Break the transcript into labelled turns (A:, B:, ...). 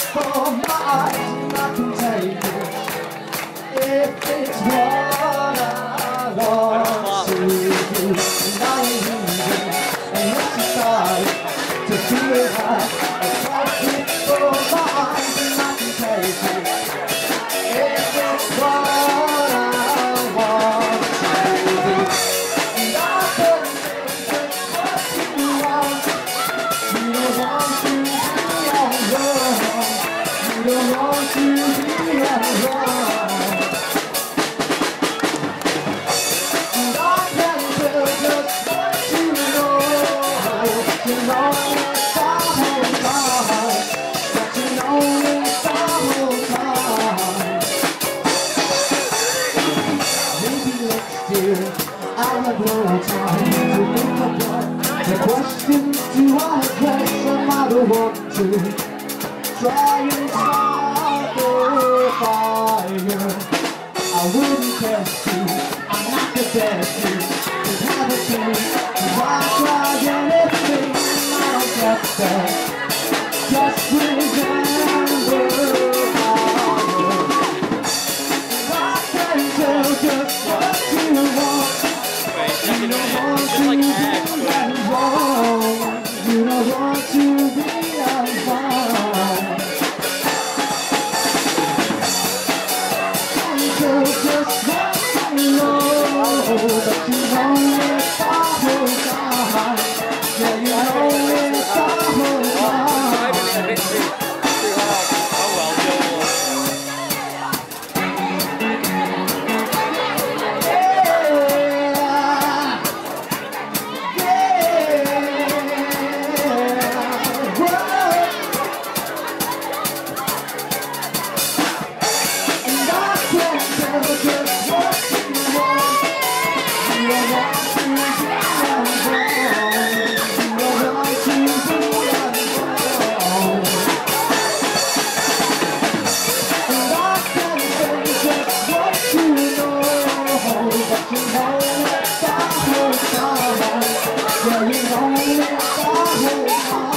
A: for my eyes and I can take it if it's what I want to do. And I ain't leaving unless you start to feel it high. I got it for my eyes and I can take it if it's what I want to do. And I can take what you want. You don't want to be alone. You don't want to be alone. And I can tell just what you know. You know it's our whole time. But you know it's our whole time. Maybe next year I'll have no time to think about the questions do I address. I might want to try and start the fire. I wouldn't test you, I'm not the best you could have it to. Cause I try anything and I don't get that. Just remember fire. I can tell just what you want. You don't want to be alone. You don't want to be alone. And so just what you know, but you know it's our whole time. Yeah, you know it's our whole time. Yeah, you know it's our whole time.